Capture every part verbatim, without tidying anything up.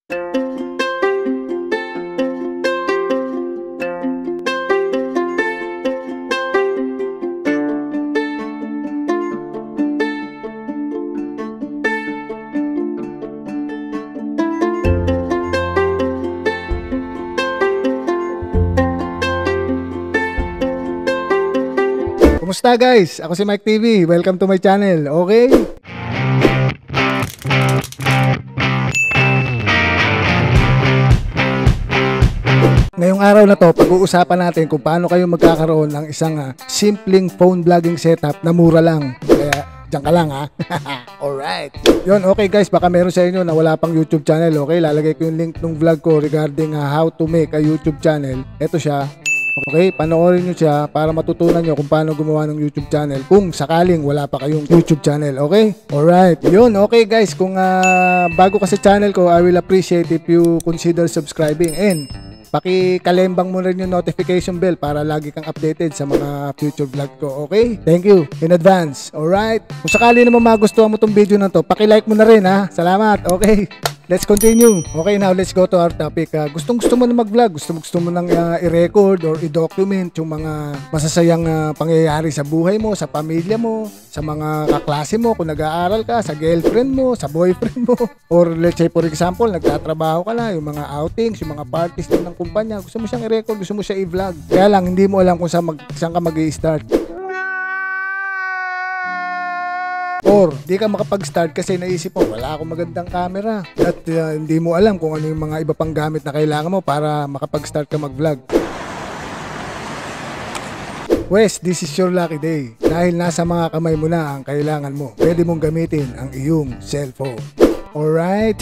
Kumusta guys? Ako si Mike T V. Welcome to my channel. Okay? Ngayong araw na to, pag-uusapan natin kung paano kayo magkakaroon ng isang uh, simpleng phone vlogging setup na mura lang. Kaya diyan ka lang ha. Alright. Yun, okay guys, baka meron sa inyo na wala pang YouTube channel. Okay, lalagay ko yung link ng vlog ko regarding uh, how to make a YouTube channel. Ito siya. Okay, panoorin nyo siya para matutunan nyo kung paano gumawa ng YouTube channel kung sakaling wala pa kayong YouTube channel. Okay? Alright. Yun, okay guys, kung uh, bago ka sa channel ko, I will appreciate if you consider subscribing and pakikalembang mo rin yung notification bell para lagi kang updated sa mga future vlog ko. Okay? Thank you in advance. Alright? Kung sakali naman magustuhan mo tong video na to, pakilike mo na rin ha. Salamat. Okay? Let's continue. Okay, now let's go to our topic. Uh, gustong gusto mo na mag-vlog, gusto mo gusto mo nang uh, i-record or i-document yung mga masasayang uh, pangyayari sa buhay mo, sa pamilya mo, sa mga kaklase mo, kung nag-aaral ka, sa girlfriend mo, sa boyfriend mo, or let's say for example, nagtatrabaho ka na, yung mga outings, yung mga parties ng kumpanya, gusto mo siyang i-record, gusto mo siya i-vlog. Kaya lang, hindi mo alam kung saan, mag, saan ka mag-i-start. Or di ka makapag-start kasi naisip mo wala akong magandang camera at uh, hindi mo alam kung ano yung mga iba pang gamit na kailangan mo para makapag-start ka mag-vlog. Wes, this is your lucky day dahil nasa mga kamay mo na ang kailangan mo. Pwede mong gamitin ang iyong cellphone. Alright?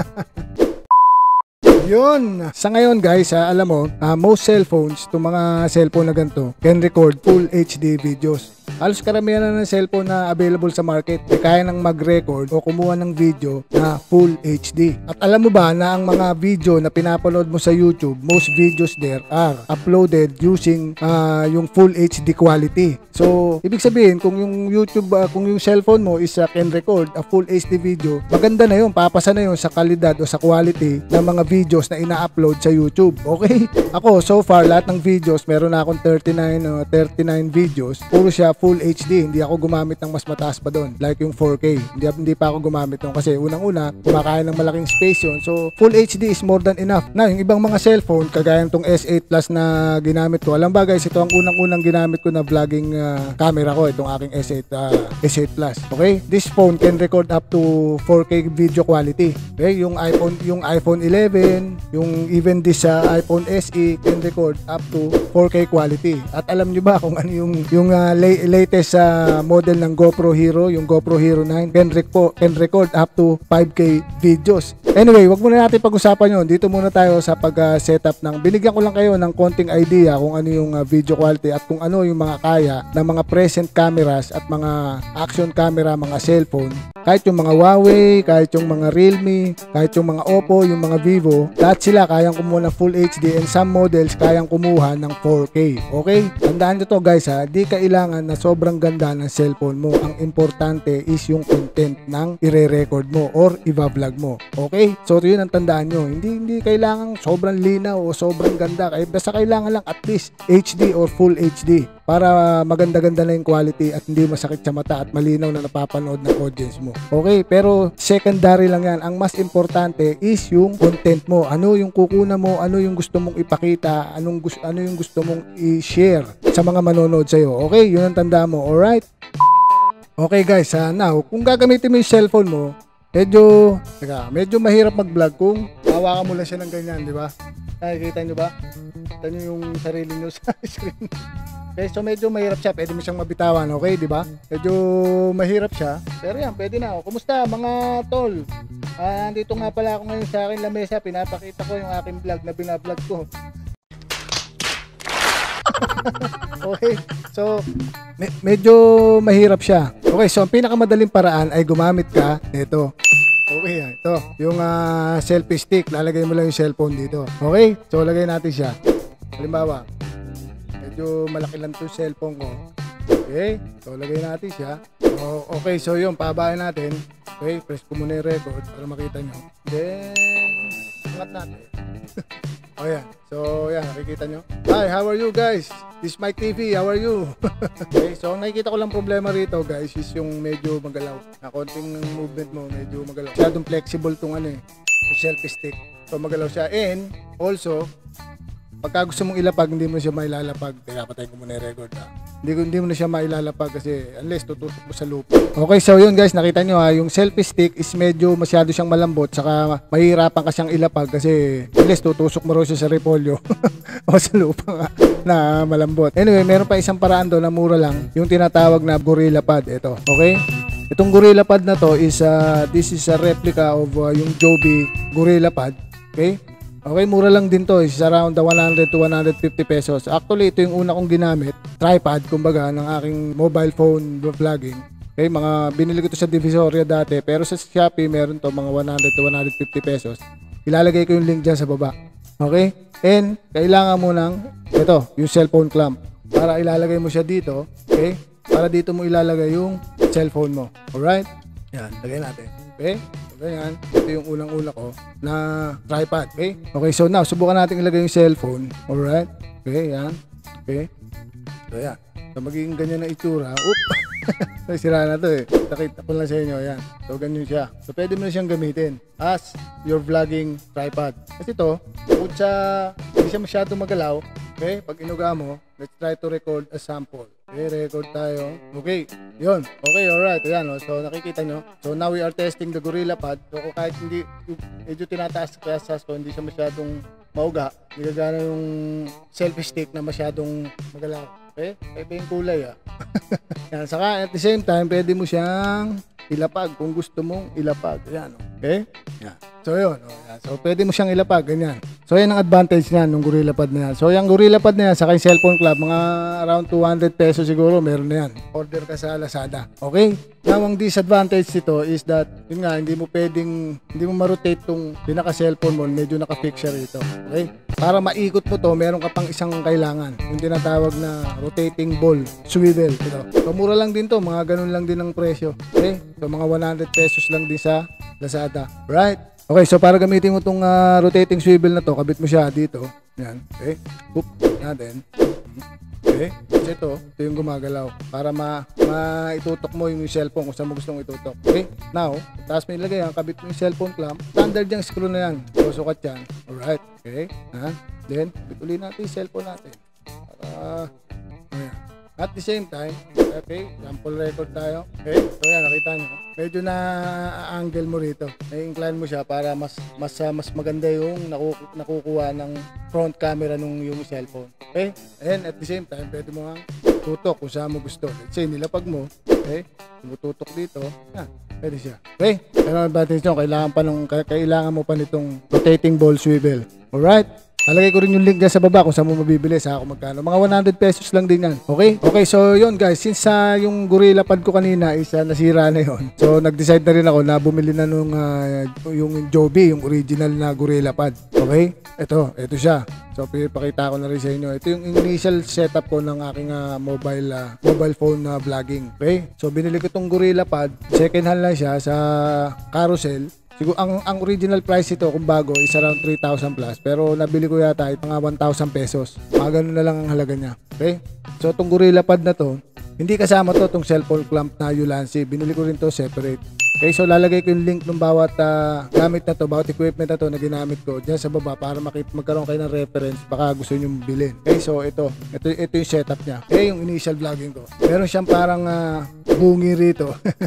Yun. Sa ngayon guys, ha, alam mo, uh, most cellphones, itong mga cellphone na ganito, can record full H D videos. Halos karamihan na ng cellphone na available sa market ay kaya nang mag-record o kumuha ng video na full H D. At alam mo ba na ang mga video na pinapanood mo sa YouTube, most videos there are uploaded using uh, yung full H D quality. So, ibig sabihin kung yung YouTube, uh, kung yung cellphone mo is uh, can record a full H D video, maganda na yun, papasa na yun sa kalidad o sa quality ng mga videos na ina-upload sa YouTube. Okay? Ako, so far, lahat ng videos, meron na akong thirty-nine, uh, thirty-nine videos, puro siya full H D. Hindi ako gumamit ng mas mataas pa doon, like yung four K. Hindi, hindi pa ako gumamit doon kasi unang-una, kumakain ng malaking space yun. So, full H D is more than enough. Na, yung ibang mga cellphone, kagaya nitong S eight Plus na ginamit ko. Alam ba guys, ito ang unang-unang ginamit ko na vlogging uh, camera ko, itong aking S eight, uh, S eight Plus. Okay? This phone can record up to four K video quality. Okay? Yung iPhone, yung iPhone eleven, yung even this uh, iPhone S E can record up to four K quality. At alam niyo ba kung ano yung yung uh, latest uh, model ng GoPro Hero, yung GoPro Hero nine can, reco can record up to five K videos. Anyway, wag muna natin pag-usapan yun. Dito muna tayo sa pag-setup uh, ng, binigyan ko lang kayo ng konting idea kung ano yung uh, video quality at kung ano yung mga kaya ng mga present cameras at mga action camera, mga cellphone. Kahit yung mga Huawei, kahit yung mga Realme, kahit yung mga Oppo, yung mga Vivo, lahat sila kayang kumuha ng full H D and some models kayang kumuha ng four K. Okay? Tandaan nyo to guys ha, di kailangan na sobrang ganda ng cellphone mo. Ang importante is yung content ng ire-record mo or i-vlog mo. Okay? So yun ang tandaan nyo. Hindi, hindi kailangan sobrang linaw o sobrang ganda. Basta kailangan lang at least H D or full H D para maganda-ganda na yung quality at hindi masakit sa mata at malinaw na napapanood ng audience mo. Okay? Pero secondary lang yan. Ang mas importante is yung content mo. Ano yung kukunan mo, ano yung gusto mong ipakita, anong gusto, ano yung gusto mong i-share sa mga manonood sa'yo. Okay? Yun ang tanda mo. Alright? Okay guys, uh, now, kung gagamitin mo yung cellphone mo, medyo, teka, medyo mahirap mag-vlog kung hawakan mo lang siya ng ganyan, di ba? Nakikita nyo ba? Kita nyo yung sarili nyo sa screen. Okay, so medyo mahirap siya. Pwede mo siyang mabitawan, okay, di ba? Medyo mahirap siya. Pero yan, pwede na. Kumusta mga tol? Ah, andito nga pala ako ngayon sa aking lamesa. Pinapakita ko yung aking vlog na binablog ko. Okay, so me medyo mahirap siya. Okay, so ang pinakamadaling paraan ay gumamit ka nito. Okay, ito, yung uh, selfie stick. Lalagay mo lang yung cellphone dito. Okay, so lagay natin siya. Halimbawa, medyo malaki lang to cellphone ko. Okay, so lagay natin siya. So, okay, so yun, pabayan natin. Okay, press ko muna yung record para makita nyo. Then Angat natin. O yan. So yan, nakikita nyo. Hi, how are you guys? This is Mike T V, how are you? Okay, so ang nakikita ko lang problema rito guys is yung medyo magalaw. Na konting movement mo, medyo magalaw. Masyadong flexible tong ano eh, yung selfie stick. So magalaw siya. And also, pagka gusto mong ilapag, hindi mo siya mailalapag. Kaya patayin ko muna yung record ha. Hindi, hindi mo na siya mailalapag kasi unless tutusok mo sa loop. Okay, so yun guys, nakita nyo ha, yung selfie stick is medyo masyado siyang malambot, saka mahirapan ka siyang ilapag kasi unless tutusok mo rin siya sa repolyo o sa lupa nga na malambot. Anyway, meron pa isang paraan doon na mura lang, yung tinatawag na Gorilla Pad. Ito, okay? Itong Gorilla Pad na to is, uh, this is a replica of uh, yung Joby Gorilla Pad. Okay? Okay, mura lang din to. Is around the one hundred to one hundred fifty pesos. Actually, ito yung una kong ginamit. Tripod, kumbaga, ng aking mobile phone vlogging. Okay, mga binili ko to sa Divisoria dati. Pero sa Shopee, meron to mga one hundred to one hundred fifty pesos. Ilalagay ko yung link dyan sa baba. Okay? And, kailangan mo ng, ito, yung cellphone clamp. Para ilalagay mo siya dito. Okay? Para dito mo ilalagay yung cellphone mo. Alright? Yan, lagay natin. Okay? Ganyan, ito yung unang-una ko na tripod, okay? Okay, so now, subukan natin ilagay yung cellphone. Alright? Okay, yan. Okay. So, yan. So, magiging ganyan na itsura. Oop! Sira na to eh. Nakita ko lang sa inyo, yan. So, ganyan siya. So, pwede mo na siyang gamitin as your vlogging tripod. Kasi ito, bukod sa hindi siya masyadong magalaw, okay? Pag inuga mo, let's try to record a sample. Okay, record tayo. Okay, yun. Okay, alright. Ayan, no? So nakikita nyo. So now we are testing the Gorilla Pad. So kung kahit hindi, medyo tinataas kaya sa so hindi siya masyadong mauga, nagagana yung selfie stick na masyadong magalaw. Okay? Kaya yung kulay ah. Yan, saka at the same time, pwede mo siyang ilapag kung gusto mong ilapag. Ayan, okay? Yan. So yun, oh, yan. So pwede mo siyang ilapag, ganyan. So yan ang advantage niyan ng Gorilla Pad na yan. So yung Gorilla Pad na yan, saka yung cellphone club, mga around two hundred pesos siguro, meron na yan. Order ka sa Lazada. Okay? Now, ang disadvantage nito is that, yun nga, hindi mo pwedeng, hindi mo ma-rotate tong pinaka-cellphone mo, medyo naka-fix siya rito. Okay? Para maikot mo to, meron ka pang isang kailangan. Yung tinatawag na rotating ball, swivel. Ito. So mura lang din to, mga ganun lang din ang presyo. Okay? So mga one hundred pesos lang din sa Lazada. Right? Okay, so para gamitin mo itong uh, rotating swivel na to, kabit mo siya dito. Yan. Okay. Boop. Natin. Okay. Kasi ito, ito yung gumagalaw. Para ma maitutok mo yung cellphone kung saan mo gustong itutok. Okay. Now, taas mo ilagay yan, kabit mo yung cellphone clamp. Standard yung screw na yan. So, sukat yan. Alright. Okay. Ha? Then, bit natin yung cellphone natin. Para, ayan. At the same time, okay, sample record tayo. Okay, so yan, nakita nyo. Medyo na-angle mo rito. Na-incline mo siya para mas mas mas maganda yung naku nakukuha ng front camera nung yung cellphone. Okay, and at the same time, pwede mo nga tutok kung saan mo gusto. Let's say, nilapag mo. Okay, tumututok dito. Yan, pwede siya. Okay, pero ang advantage nyo, kailangan, pa nung, kailangan mo pa nitong rotating ball swivel. Alright? Nalagay ko rin yung link dyan sa baba kung saan mo mabibili sa ako magkano. Mga one hundred pesos lang din yan. Okay? Okay, so yun guys. Since uh, yung Gorilla Pad ko kanina is uh, nasira na yun. So nag-decide na rin ako na bumili na nung uh, yung Joby, yung original na Gorilla Pad. Okay? Ito, ito siya. So pinapakita ko na rin sa inyo. Ito yung initial setup ko ng aking uh, mobile uh, mobile phone na uh, vlogging. Okay? So binili ko tong Gorilla Pad. Second hand lang siya sa Carousel. Siguro ang ang original price ito kung bago is around three thousand plus, pero nabili ko yata ito mga one thousand pesos. Mga ganun na lang ang halaga niya. Okay? So itong Gorilla Pad na to, hindi kasama to tong cellphone clamp na Ulanzi. Binili ko rin to separate. Okay, so lalagay ko yung link ng bawat uh, gamit na to, bawat equipment na to na ginamit ko diyan sa baba para makita magkaroon kayo ng reference baka gusto niyo bilhin. Okay, so ito, ito ito yung setup niya. Okay, yung initial vlogging ko. Meron siyang parang uh, bungi rito.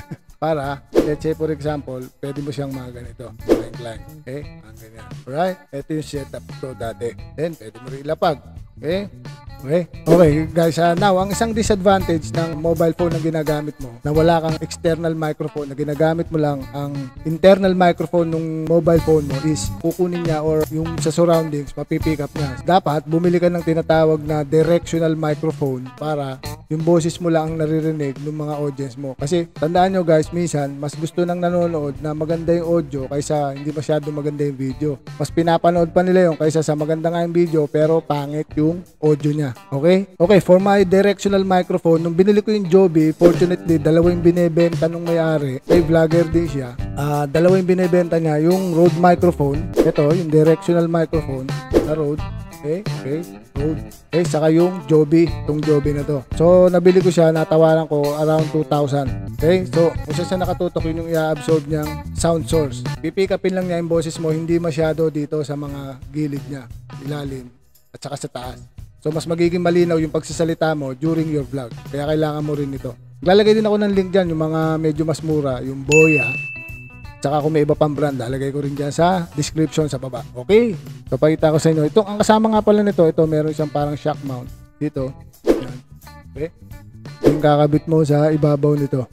Para, let's say for example, pwede mo siyang mga ganito. Incline. Okay? Ang ganyan. Alright? Ito yung setup ko dati. Then, pwede mo rin ilapag. Okay? Okay? Okay, guys. Uh, now, ang isang disadvantage ng mobile phone na ginagamit mo, na wala kang external microphone, na ginagamit mo lang ang internal microphone ng mobile phone mo is kukunin niya or yung sa surroundings, mapipick up niya. Dapat, bumili ka ng tinatawag na directional microphone para yung boses mo lang ang naririnig ng mga audience mo. Kasi tandaan nyo guys, minsan mas gusto nang nanonood na maganda yung audio kaysa hindi masyado maganda yung video. Mas pinapanood pa nila yung kaysa sa maganda nga yung video pero pangit yung audio niya. Okay? Okay, for my directional microphone, nung binili ko yung Joby, fortunately dalawa yung binebenta nung may-ari. May vlogger din siya. Uh, dalawa yung binebenta niya, yung Rode microphone. Ito, yung directional microphone na Rode. Okay, okay, Rode. Okay, saka yung Joby, itong Joby na to. So, nabili ko siya, natawaran ko around two thousand. Okay, so, kung siya nakatutok, yun yung i-absorb niyang sound source. Pipick upin lang niya yung boses mo, hindi masyado dito sa mga gilid niya, ilalim, at saka sa taas. So, mas magiging malinaw yung pagsasalita mo during your vlog. Kaya kailangan mo rin ito. Lalagay din ako ng link dyan, yung mga medyo mas mura, yung Boya. Tsaka kung may iba pang brand, lalagay ko rin dyan sa description sa baba. Okay? So, pakita ko sa inyo. Ito, ang kasama nga pala nito, ito, meron siyang parang shock mount. Dito. Yan. Okay? Yung kakabit mo sa ibabaw nito.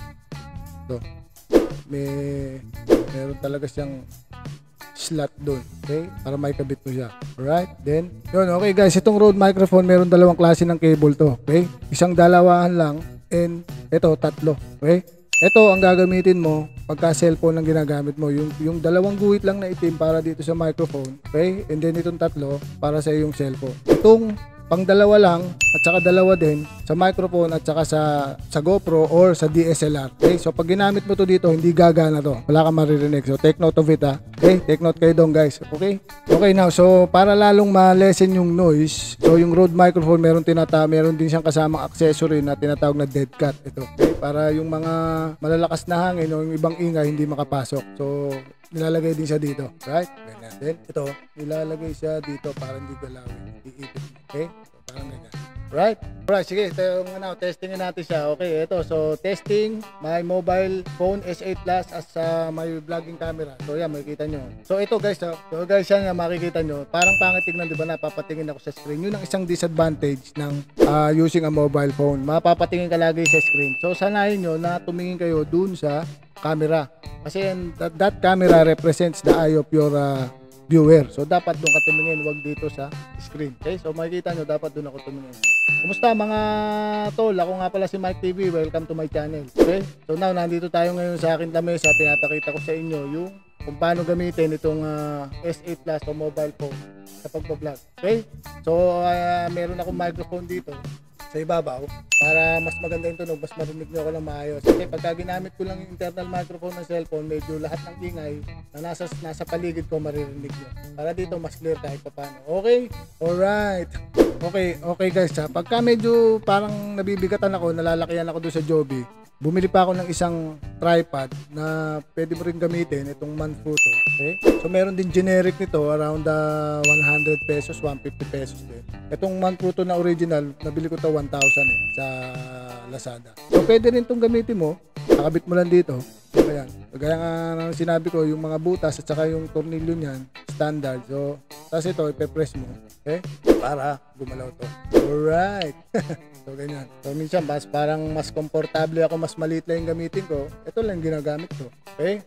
Ito. May, meron talaga siyang slot doon. Okay? Para may kabit mo siya. Alright? Then, yun. Okay guys, itong Rode microphone, meron dalawang klase ng cable to. Okay? Isang dalawahan lang. And, ito, tatlo. Okay? Ito ang gagamitin mo pagka cellphone ang ginagamit mo. Yung, yung dalawang guhit lang na itim para dito sa microphone. Okay? And then itong tatlo para sa iyong cellphone. Itong pang dalawa lang at saka dalawa din sa microphone at saka sa, sa GoPro or sa D S L R. Okay? So pag ginamit mo to dito, hindi gagana to. Wala kang maririnig. So take note of it ha. Okay? Take note kayo doon guys. Okay? Okay now, so para lalong ma-lessen yung noise, so yung Rode microphone meron tinata, meron din siyang kasamang accessory na tinatawag na dead cat. Ito. Okay? Para yung mga malalakas na hangin o yung ibang ingay hindi makapasok. So nilalagay din siya dito. Right? Ganyan. Then ito, nilalagay siya dito para hindi galawin. Iipit. Okay? So parang ganyan. Right? Alright, sige, ito yung ano, testingin natin siya. Okay, ito. So, testing my mobile phone S eight Plus as uh, my vlogging camera. So, yan, makikita nyo. So, ito guys, so, so guys, yan na makikita nyo. Parang pangit tignan, di ba, napapatingin ako sa screen. Yun ang isang disadvantage ng uh, using a mobile phone. Mapapatingin ka lagi sa screen. So, sanayin nyo na tumingin kayo dun sa camera. Kasi that, that camera represents the eye of your uh, viewer. So, dapat doon ka tumingin, wag dito sa screen. Okay? So, makikita nyo, dapat doon ako tumingin. Kumusta mga tol? Ako nga pala si Mike T V. Welcome to my channel. Okay? So, now, nandito tayo ngayon sa akin lamesa. Pinapakita ko sa inyo yung kung paano gamitin itong uh, S eight Plus o mobile phone sa pagbablog. Okay? So, uh, meron akong microphone dito sa ibabaw para mas maganda yung tunog, mas marinig nyo ako ng maayos. Kasi pagka ginamit ko lang yung internal microphone ng cellphone, medyo lahat ng ingay na nasa, nasa paligid ko maririnig nyo. Para dito mas clear kahit pa paano. Okay? Alright. Okay, okay guys ha. Pagka medyo parang nabibigatan ako, nalalakihan ako doon sa Joby, bumili pa ako ng isang tripod na pwede mo rin gamitin, itong Manfrotto. Okay? So meron din generic nito, around uh, one hundred pesos, one hundred fifty pesos din. Itong Manfrotto na original, nabili ko to one thousand eh, sa Lazada. So pwede rin itong gamitin mo, nakabit mo lang dito. So ayan, so, gaya nga ng sinabi ko, yung mga butas at saka yung tornilyo niyan, standard. So, tapos ito, ipe-press mo. Okay? Para gumalaw to. Alright. So, ganyan. So, minsan, mas, parang mas komportable ako, mas maliit lang yung gamitin ko. Ito lang ginagamit ko. Okay?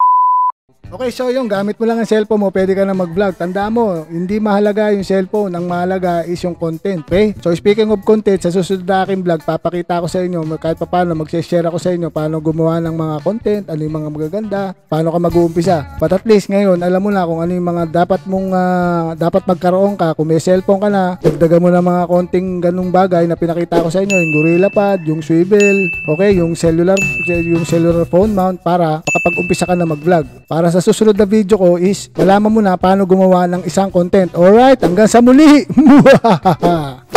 Okay, so yung gamit mo lang ang cellphone mo, pwede ka na mag-vlog. Tandaan mo, hindi mahalaga yung cellphone. Ang mahalaga is yung content. Okay? So, speaking of content, sa susunod na aking vlog, papakita ko sa inyo, kahit pa paano, mag-share ako sa inyo, paano gumawa ng mga content, ano yung mga magaganda, paano ka mag-uumpisa. But at least ngayon, alam mo na kung ano yung mga dapat mong, uh, dapat magkaroon ka. Kung may cellphone ka na, dagdagan mo na mga konting ganung bagay na pinakita ko sa inyo, yung Gorilla Pad, yung swivel, okay, yung cellular, yung cellular phone mount, para makapag-umpisa ka na mag-vlog. Para sa sa susunod na video ko is malaman mo na paano gumawa ng isang content. Alright, hanggang sa muli!